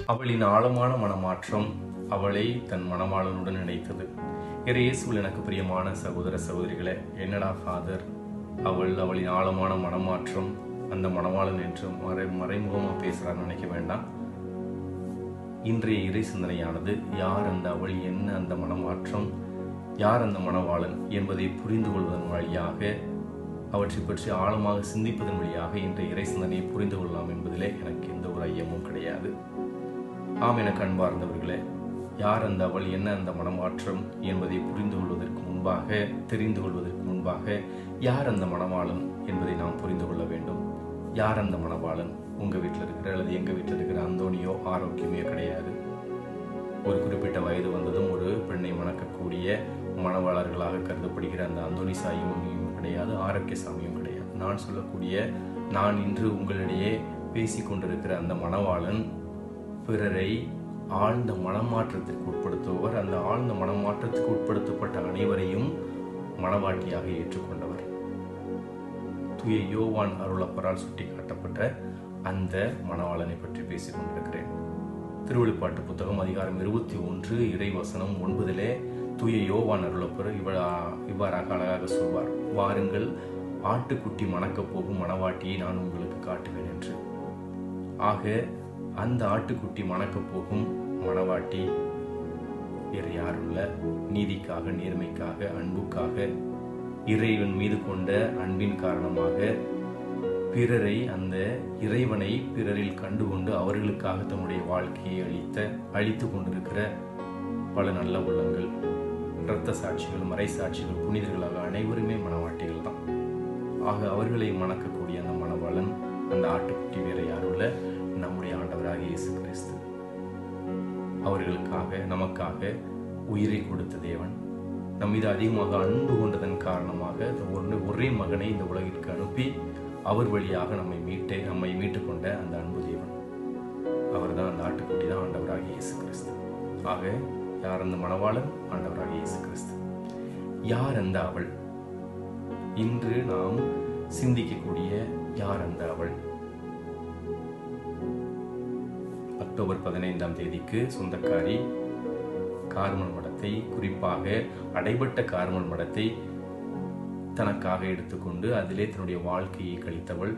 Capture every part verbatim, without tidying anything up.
அவளின் ஆழமான மனமாற்றம் அவளை தன் மணவாளனுடன் இணைத்தது. இயேசுவில் எனக்கு பிரியமான சகோதர சகோதரிகளே, என்னடா ஃபாதர், அவள் அவளின் ஆழமான மனமாற்றம் அந்த மணவாளன் என்று மறை மறைமுகமாக பேசுகிறான்னு நினைக்க வேண்டாம். இன்றைய இறை சிந்தனையானது யார் அந்த அவள், என்ன அந்த மனமாற்றம், யார் அந்த மணவாளன் என்பதை புரிந்து கொள்வதன் வழியாக, அவற்றை பற்றி ஆழமாக சிந்திப்பதன் வழியாக இன்றைய இறை சிந்தனையை புரிந்து கொள்ளலாம் என்பதிலே எனக்கு எந்த ஒரு ஐயமும் கிடையாது. ஆம், எனக்கு அன்பார்ந்தவர்களே, யார் அந்த அவள், என்ன அந்த மனமாற்றம் என்பதை புரிந்து கொள்வதற்கு முன்பாக, தெரிந்து கொள்வதற்கு முன்பாக, யார் அந்த மணவாளன் என்பதை நாம் புரிந்து கொள்ள வேண்டும். யார் அந்த மணவாளன்? உங்கள் வீட்டில் இருக்கிற அல்லது எங்கள் வீட்டில் இருக்கிற அந்தோனியோ ஆரோக்கியமே கிடையாது. ஒரு குறிப்பிட்ட வயது வந்ததும் ஒரு பெண்ணை மணக்கக்கூடிய மணவாளர்களாக கருதப்படுகிற அந்த அந்தோனி சாமியும் கிடையாது, ஆரோக்கிய சாமியும் கிடையாது. நான் சொல்லக்கூடிய, நான் இன்று உங்களிடையே பேசி கொண்டிருக்கிற அந்த மணவாளன் பிறரை ஆழ்ந்த மனமாற்றத்திற்கு உட்படுத்துபவர். அந்த ஆழ்ந்த மனமாற்றத்துக்கு உட்படுத்தப்பட்ட அனைவரையும் மணவாட்டியாக ஏற்றுக்கொண்டவர். தூய யோவான் அருளப்பரால் சுட்டி காட்டப்பட்ட அந்த மணவாளனை பற்றி பேசிக் கொண்டிருக்கிறேன். திருவெளிப்பாட்டு புத்தகம் அதிகாரம் இருபத்தி ஒன்று இறை வசனம் ஒன்பதிலே தூய யோவான் அருளப்பர் இவ இவ்வாறாக அழகாக சொல்வார், வாருங்கள், ஆட்டுக்குட்டி மணக்கப் போகும் மணவாட்டியை நான் உங்களுக்கு காட்டுவேன் என்று. ஆக அந்த ஆட்டுக்குட்டி மணக்கப் போகும் மணவாட்டி வேறு யாருள்ள, நீதிக்காக, நேர்மைக்காக, அன்புக்காக, இறைவன் மீது கொண்ட அன்பின் காரணமாக பிறரை, அந்த இறைவனை பிறரில் கண்டுகொண்டு அவர்களுக்காக தன்னுடைய வாழ்க்கையை அளித்த அழித்து கொண்டிருக்கிற பல நல்ல உள்ளங்கள், இரத்த சாட்சிகள், மறை சாட்சிகள், புனிதர்களாக அனைவருமே மணவாட்டிகள் தான். ஆக அவர்களை மணக்கக்கூடிய அந்த மணவாளன், அந்த ஆட்டுக்குட்டி வேற யாருள்ள, நம்முடைய ஆண்டவராக இயேசு கிறிஸ்து. அவர்களுக்காக, நமக்காக உயிரை கொடுத்த தேவன், நம் மீது அதிகமாக அன்பு கொண்டதன் காரணமாக ஒரே மகனை இந்த உலகிற்கு அனுப்பி அவர் வழியாக நம்மை மீட்டே நம்மை மீட்டு கொண்ட அந்த அன்பு தேவன், அவர் தான் அந்த ஆட்டுக்குட்டி தான் ஆண்டவராக இயேசு கிறிஸ்து. ஆக யார் அந்த மணவாளன்? ஆண்டவராக இயேசு கிறிஸ்து. யார் அந்த அவள்? இன்று நாம் சிந்திக்கக்கூடிய யார் அந்த அவள்? அக்டோபர் பதினைந்தாம் தேதிக்கு சொந்தக்காரி கார்மல் மடத்தை, குறிப்பாக அடைபட்ட கார்மல் மடத்தை தனக்காக எடுத்துக்கொண்டு அதிலே தன்னுடைய வாழ்க்கையை கழித்தவள்.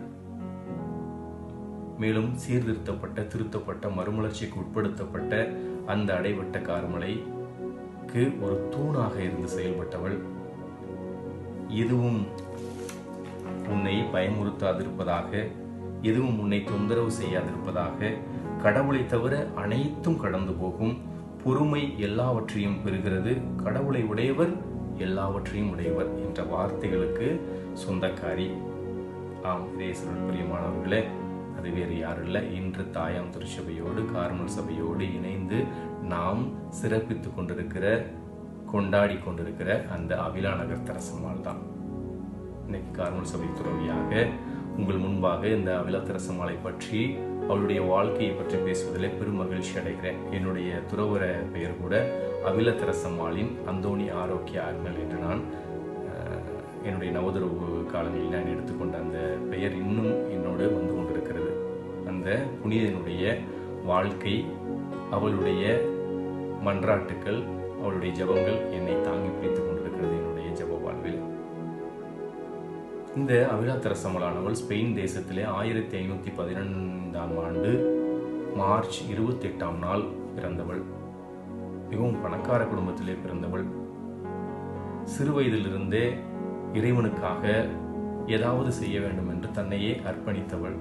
மேலும் சீர்திருத்தப்பட்ட, திருத்தப்பட்ட, மறுமலர்ச்சிக்கு உட்படுத்தப்பட்ட அந்த அடைபட்ட கார்மலைக்கு ஒரு தூணாக இருந்து செயல்பட்டவள். எதுவும் உன்னை பயமுறுத்தாதிருப்பதாக, எதுவும் உன்னை தொந்தரவு செய்யாதிருப்பதாக, கடவுளை தவிர அனைத்தும் கடந்து போகும், பொறுமை எல்லாவற்றையும் பெறுகிறது, கடவுளை உடையவர் எல்லாவற்றையும் உடையவர் என்ற வார்த்தைகளுக்கு சொந்தக்காரி. ஆம், இயேசுவின் பிரியமானவர்களே, அது வேறு யாரும் இல்லை, இன்று தாயாம் திருச்சபையோடு, கார்மல் சபையோடு இணைந்து நாம் சிறப்பித்துக் கொண்டிருக்கிற, கொண்டாடி கொண்டிருக்கிற அந்த அவிலா நகர் தரசம்மாள் தான். இன்னைக்கு கார்மல் சபை துறவியாக உங்கள் முன்பாக இந்த அவிலா தரசம்மாளை பற்றி, அவளுடைய வாழ்க்கையை பற்றி பேசுவதிலே பெரும் மகிழ்ச்சி அடைகிறேன். என்னுடைய துறவர பெயர் கூட அவில தெரசம்மாளின் அந்தோணி ஆரோக்கிய ஆறுகள் என்று நான் என்னுடைய நவதுறவு காலங்களில் நான் எடுத்துக்கொண்ட அந்த பெயர் இன்னும் என்னோடு வந்து கொண்டிருக்கிறது. அந்த புனிதனுடைய வாழ்க்கை, அவளுடைய மன்றாட்டுக்கள், அவளுடைய ஜபங்கள் என்னை தாங்கி பிடித்துக் கொண்டிருக்கிறது என்னுடைய ஜப வாழ்வில். இந்த அவிலா தெரசம்மாளானவள் ஸ்பெயின் தேசத்திலே ஆயிரத்தி ஐநூற்றி பதினைந்தாம் ஆண்டு மார்ச் இருபத்தி எட்டாம் நாள் பிறந்தவள். மிகவும் பணக்கார குடும்பத்திலே பிறந்தவள். சிறு வயதிலிருந்தே இறைவனுக்காக ஏதாவது செய்ய வேண்டும் என்று தன்னையே அர்ப்பணித்தவள்.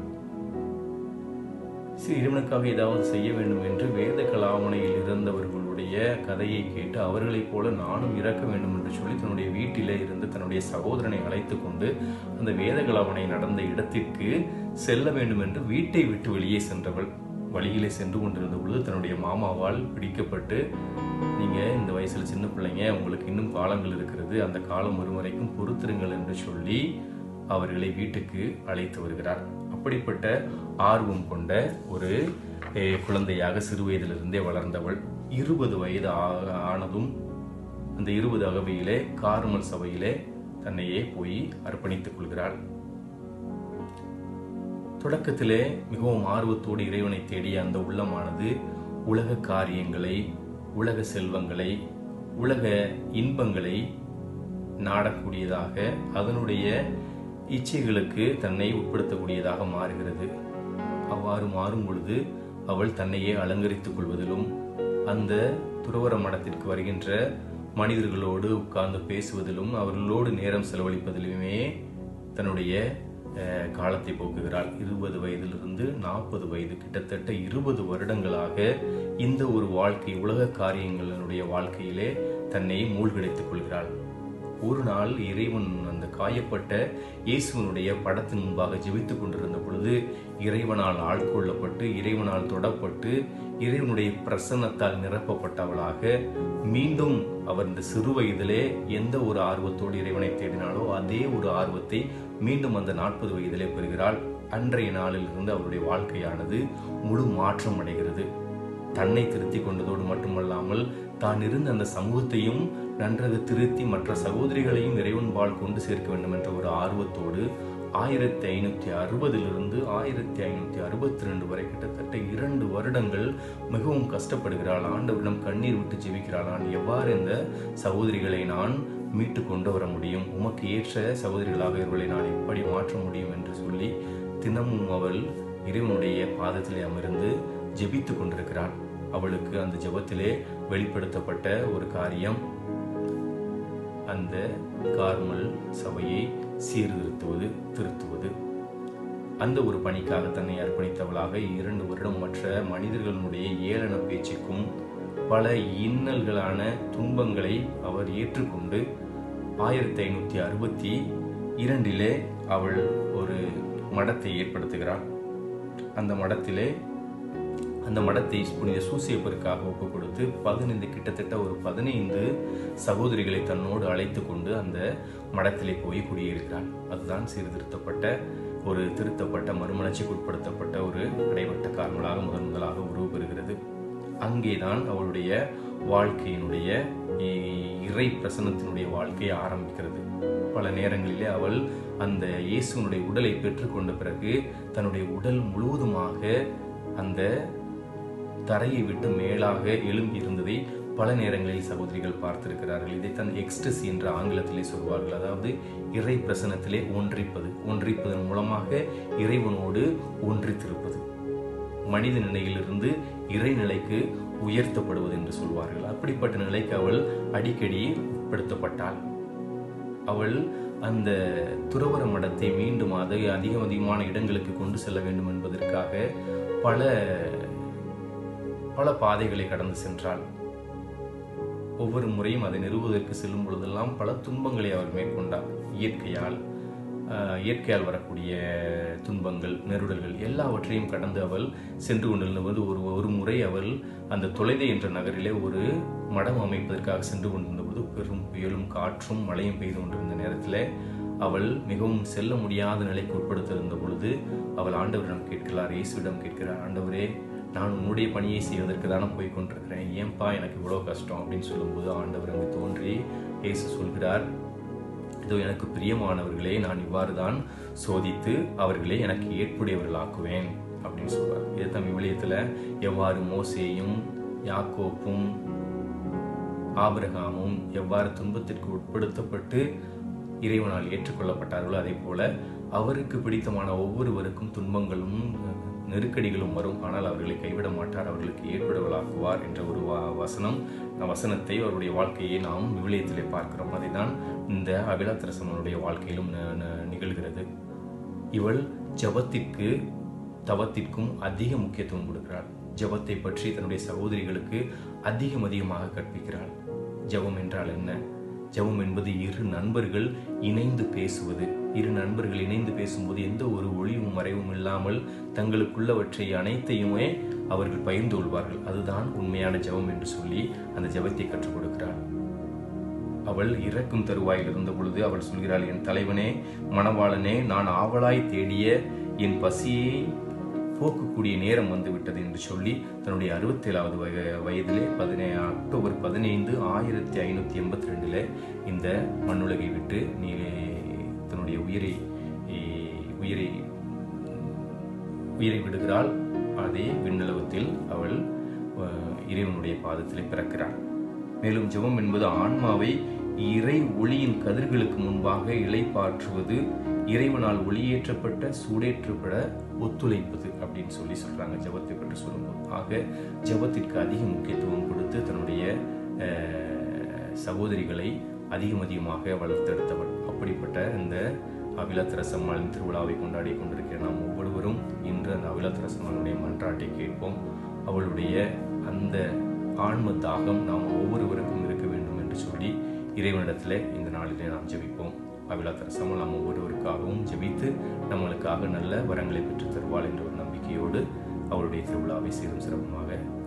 இறைவனுக்காக ஏதாவது செய்ய வேண்டும் என்று வேத கலாமனையில் இருந்தவர்களுடைய கதையை கேட்டு அவர்களைப் போல நானும் இறக்க வேண்டும் என்று சொல்லி தன்னுடைய வீட்டிலே இருந்து தன்னுடைய சகோதரனை அழைத்து கொண்டு அந்த வேத கலாமனை நடந்த இடத்திற்கு செல்ல வேண்டும் என்று வீட்டை விட்டு வெளியே சென்றவள். வழியிலே சென்று கொண்டிருந்த பொழுது தன்னுடைய மாமாவால் பிடிக்கப்பட்டு, நீங்க இந்த வயசுல சின்ன பிள்ளைங்க, உங்களுக்கு இன்னும் காலங்கள் இருக்கிறது, அந்த காலம் ஒரு வரைக்கும் பொறுத்திருங்கள் என்று சொல்லி அவர்களை வீட்டுக்கு அழைத்து வருகிறார். அப்படிப்பட்ட ஆர்வம் கொண்ட ஒரு குழந்தையாக சிறு வயதிலிருந்தே வளர்ந்தவள். இருபது வயது ஆனதும் அந்த இருபது அகவையிலே கார்மல் சபையிலே தன்னையே போய் அர்ப்பணித்துக் கொள்கிறாள். தொடக்கத்திலே மிகவும் ஆர்வத்தோடு இறைவனை தேடிய அந்த உள்ளமானது உலக காரியங்களை, உலக செல்வங்களை, உலக இன்பங்களை நாடக்கூடியதாக, அதனுடைய இச்சைகளுக்கு தன்னை உட்படுத்தக்கூடியதாக மாறுகிறது. அவ்வாறு மாறும் பொழுது அவள் தன்னையே அலங்கரித்துக் கொள்வதிலும், அந்த துறவற மடத்திற்கு வருகின்ற மனிதர்களோடு உட்கார்ந்து பேசுவதிலும், அவர்களோடு நேரம் செலவழிப்பதிலுமே தன்னுடைய காலத்தை போக்குகிறாள். இருபது வயதிலிருந்து நாற்பது வயது, கிட்டத்தட்ட இருபது வருடங்களாக இந்த ஒரு வாழ்க்கை, உலக காரியங்களுடைய வாழ்க்கையிலே தன்னை மூழ்கடித்துக் கொள்கிறாள். ஒரு நாள் இறைவன் அந்த காயப்பட்ட இயேசுவனுடைய படத்தின் முன்பாக ஜெபித்துக் கொண்டிருந்த பொழுது இறைவனால் ஆட்கொள்ளப்பட்டு, இறைவனால் தொடப்பட்டு, இறைவனுடைய பிரசன்னத்தால் நிரப்பப்பட்டவளாக மீண்டும் அவர் இந்த சிறு வயதிலே எந்த ஒரு ஆர்வத்தோடு இறைவனை தேடினாலோ அதே ஒரு ஆர்வத்தை மீண்டும் அந்த நாற்பது வயதிலே பெறுகிறாள். அன்றைய நாளில் இருந்து அவருடைய வாழ்க்கையானது முழு மாற்றம் அடைகிறது. தன்னை திருத்தி கொண்டதோடு மட்டுமல்லாமல் தான் இருந்த அந்த சமூகத்தையும் நன்றாக திருத்தி மற்ற சகோதரிகளையும் இறைவன் வாழ் கொண்டு சேர்க்க வேண்டும் என்ற ஒரு ஆர்வத்தோடு ஆயிரத்தி ஐநூற்றி அறுபதிலிருந்து ஆயிரத்தி ஐநூற்றி அறுபத்தி ரெண்டு வரை கிட்டத்தட்ட இரண்டு வருடங்கள் மிகவும் கஷ்டப்படுகிறாள். ஆண்டவரிடம் கண்ணீர் விட்டு ஜெபிக்கிறாள். நான் எவ்வாறு இந்த சகோதரிகளை நான் மீட்டு கொண்டு வர முடியும், உமக்கு ஏற்ற சகோதரிகளாக இவர்களை நான் எப்படி மாற்ற முடியும் என்று சொல்லி தினமும் அவள் இறைவனுடைய பாதத்திலே அமர்ந்து ஜெபித்து கொண்டிருக்கிறாள். அவளுக்கு அந்த ஜெபத்திலே வெளிப்படுத்தப்பட்ட ஒரு காரியம், அந்த கார்மல் சபையை சீர்திருத்துவது, திருத்துவது. அந்த ஒரு பணிக்காக தன்னை அர்ப்பணித்தவளாக இரண்டு வருடம் மற்ற மனிதர்களுடைய ஏளன பேச்சுக்கும் பல இன்னல்களான துன்பங்களை அவர் ஏற்றுக்கொண்டு ஆயிரத்தி ஐநூற்றி அறுபத்தி இரண்டிலே அவள் ஒரு மடத்தை ஏற்படுத்துகிறாள். அந்த மடத்திலே அந்த மடத்தை புனித சூசேப்பருக்காக ஒப்புக் கொடுத்து பதினைந்து கிட்டத்தட்ட ஒரு பதினைந்து சகோதரிகளை தன்னோடு அழைத்து கொண்டு அந்த மடத்திலே போய் குடியேறுகிறாள். அதுதான் சீர்திருத்தப்பட்ட ஒரு திருத்தப்பட்ட மறுமலர்ச்சிக்கு உட்படுத்தப்பட்ட ஒரு இடைப்பட்ட காரணங்களாக முதன் முதலாக உருவு பெறுகிறது. அங்கேதான் அவளுடைய வாழ்க்கையினுடைய இறை பிரசன்னத்தினுடைய வாழ்க்கையை ஆரம்பிக்கிறது. பல நேரங்களிலே அவள் அந்த இயேசுனுடைய உடலை பெற்றுக்கொண்ட பிறகு தன்னுடைய உடல் முழுவதுமாக அந்த தரையை விட்டு மேலாக எழும்பி இருந்ததை பல நேரங்களில் சகோதரிகள் பார்த்திருக்கிறார்கள். இதைத்தான் எக்ஸ்டசி என்ற ஆங்கிலத்திலே சொல்வார்கள். அதாவது இறை பிரசன்னத்திலே ஒன்றிப்பது, ஒன்றிப்பதன் மூலமாக இறைவனோடு ஒன்றித்திருப்பது, மனித நிலையிலிருந்து இறைநிலைக்கு உயர்த்தப்படுவது என்று சொல்வார்கள். அப்படிப்பட்ட நிலைக்கு அவள் அடிக்கடி உட்படுத்தப்பட்டாள். அவள் அந்த துறவற மடத்தை மீண்டும் அதை அதிக அதிகமான இடங்களுக்கு கொண்டு செல்ல வேண்டும் என்பதற்காக பல பல பாதைகளை கடந்து சென்றாள். ஒவ்வொரு முறையும் அதை நிறுவுவதற்கு செல்லும் பொழுதெல்லாம் பல துன்பங்களை அவர் மேற்கொண்டார். இயற்கையால் இயற்கையால் வரக்கூடிய துன்பங்கள், நெருடல்கள் எல்லாவற்றையும் கடந்து அவள் சென்று கொண்டிருந்தபோது ஒரு ஒரு முறை அவள் அந்த தொலைதை என்ற நகரிலே ஒரு மடம் அமைப்பதற்காக சென்று கொண்டிருந்தபோது பெரும் புயலும் காற்றும் மழையும் பெய்து கொண்டிருந்த நேரத்தில் அவள் மிகவும் செல்ல முடியாத நிலைக்கு உட்படுத்திருந்த பொழுது அவள் ஆண்டவரிடம் கேட்கிறார், இயேசுவிடம் கேட்கிறார், ஆண்டவரே, நான் உன்னுடைய பணியை செய்வதற்கு தானே போய் கொண்டிருக்கிறேன், ஏன்பா எனக்கு இவ்வளோ கஷ்டம் அப்படின்னு சொல்லும்போது ஆண்டவர் அங்கு தோன்றி இயேசு சொல்கிறார், இதோ எனக்கு பிரியமானவர்களே, நான் இவ்வாறு தான் சோதித்து அவர்களே எனக்கு ஏற்புடையவர்களாக்குவேன் அப்படின்னு சொல்றார். இதுதான் விவிலியத்துல எவ்வாறு மோசேயும் யாக்கோப்பும் ஆபிரகாமும் எவ்வாறு துன்பத்திற்கு உட்படுத்தப்பட்டு இறைவனால் ஏற்றுக்கொள்ளப்பட்டார்களோ அதே போல அவருக்கு பிடித்தமான ஒவ்வொருவருக்கும் துன்பங்களும் நெருக்கடிகளும் வரும், ஆனால் அவர்களை கைவிட மாட்டார், அவர்களுக்கு ஏற்படுவலாக்குவார் என்ற ஒரு வசனம் வசனத்தை அவருடைய வாழ்க்கையை நாம் விவிலியத்திலே பார்க்கிறோம். அதை தான் இந்த அபிலாத்திரசமனுடைய வாழ்க்கையிலும் நிகழ்கிறது. இவள் ஜபத்திற்கு தவத்திற்கும் அதிக முக்கியத்துவம் கொடுக்கிறாள். ஜபத்தை பற்றி தன்னுடைய சகோதரிகளுக்கு அதிகம் அதிகமாக கற்பிக்கிறாள். ஜபம் என்றால் என்ன? ஜபம் என்பது இரு நண்பர்கள் இணைந்து பேசுவது. இரு நண்பர்கள் இணைந்து பேசும்போது எந்த ஒரு ஒளிவும் மறைவும் இல்லாமல் தங்களுக்குள்ளவற்றை அனைத்தையுமே அவர்கள் பகிர்ந்து கொள்வார்கள். அதுதான் உண்மையான ஜபம் என்று சொல்லி அந்த ஜபத்தை கற்றுக் கொடுக்கிறாள். அவள் இறக்கும் தருவாயில் இருந்த பொழுது அவள் சொல்கிறாள், என் தலைவனே, மணவாளனே, நான் ஆவலாய் தேடிய என் பசியை போக்கக்கூடிய நேரம் வந்து விட்டது என்று சொல்லி தன்னுடைய அறுபத்தி ஏழாவது வய வயதிலே பதினே அக்டோபர் பதினைந்து ஆயிரத்தி ஐநூற்றி எண்பத்தி ரெண்டுல இந்த மண்ணுலகை விட்டு நீ தன்னுடைய உயிரை உயிரை உயிரை விடுகிறாள். அதே விண்ணளவத்தில் அவள் இறைவனுடைய பாதத்திலே பிறக்கிறார். மேலும் ஜெபம் என்பது ஆன்மாவை இறை ஒளியின் கதிர்களுக்கு முன்பாக இளைப்பாற்றுவது, இறைவனால் ஒளியேற்றப்பட்ட சூடேற்றப்பட ஒத்துழைப்பது அப்படின்னு சொல்லி சொல்றாங்க ஜெபத்தை பற்றி சொல்லும்போது. ஆக ஜெபத்திற்கு அதிக முக்கியத்துவம் கொடுத்து தன்னுடைய சகோதரிகளை அதிகம் அதிகமாக வளர்த்தெடுத்தவர். அப்படிப்பட்ட இந்த அவிலத்தரசம்மாளின் திருவிழாவை கொண்டாடி கொண்டிருக்கிற நாம் ஒவ்வொருவரும் இன்று அந்த அவிலத்தரசம்மாளுடைய மன்றாட்டை கேட்போம். அவளுடைய அந்த ஆன்ம தாகம் நாம் ஒவ்வொருவருக்கும் இருக்க வேண்டும் என்று சொல்லி இறைவனிடத்தில் இந்த நாளிலே நாம் ஜெபிப்போம். அவிலத்தரசம்மாள் நாம் ஒவ்வொருவருக்காகவும் ஜெபித்து நம்மளுக்காக நல்ல வரங்களை பெற்று தருவாள் என்ற ஒரு நம்பிக்கையோடு அவருடைய திருவிழாவை சீரும் சிறப்புமாக